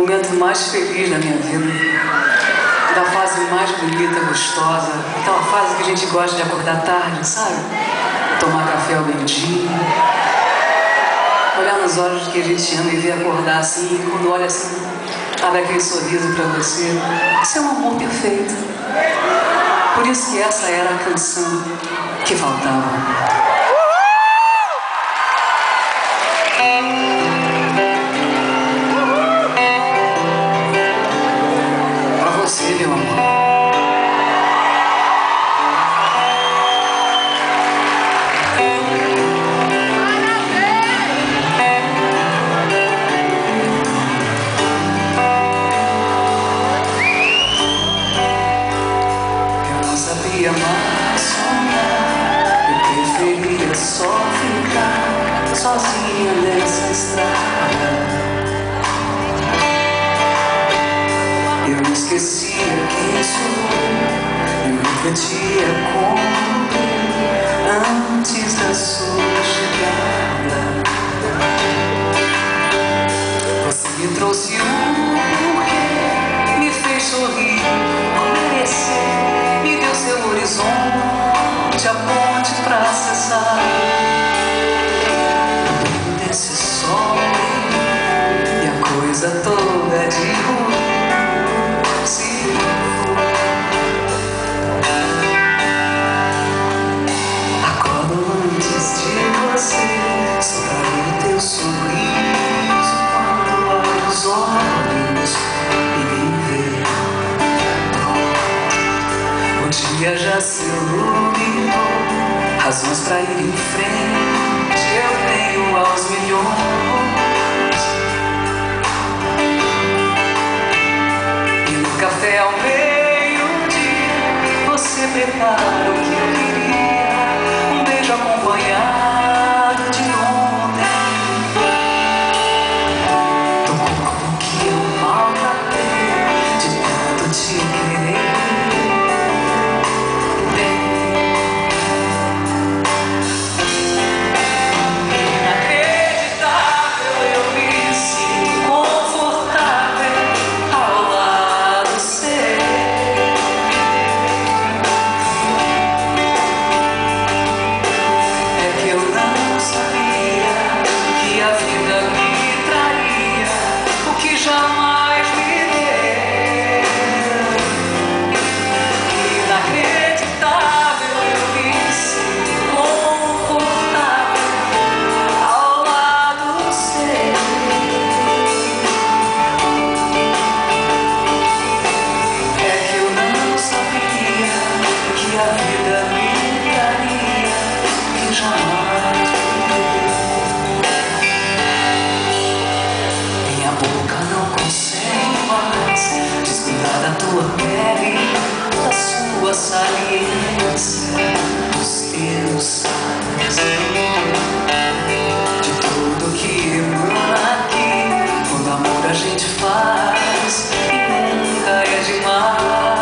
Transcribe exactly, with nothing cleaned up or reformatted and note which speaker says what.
Speaker 1: momento mais feliz da minha vida, da fase mais bonita, gostosa, aquela fase que a gente gosta de acordar tarde, sabe? Tomar café ao meio-dia, olhar nos olhos de quem a gente ama e ver acordar assim, e quando olha assim, abre aquele sorriso pra você. Isso é um amor perfeito. Por isso que essa era a canção que faltava. Meu amor. Eu não sabia mais sonhar, eu preferia só ficar sozinha nessa estrada. Eu esquecia quem sou, eu refletia como eu antes da sua chegada. Você me trouxe um porquê, me fez sorrir, merecer, me deu seu horizonte, a ponte pra acessar. Desse sol e a coisa toda de ruim. Só pra ver teu sorriso quando abro os olhos e me ver. O dia já se iluminou, razões pra ir em frente eu tenho aos milhões. E no café ao meio-dia você prepara o que eu queria, um beijo acompanhado. Da tua pele, da sua saliência, dos teus sais, de tudo que emana aqui, quando amor a gente faz e nunca é demais.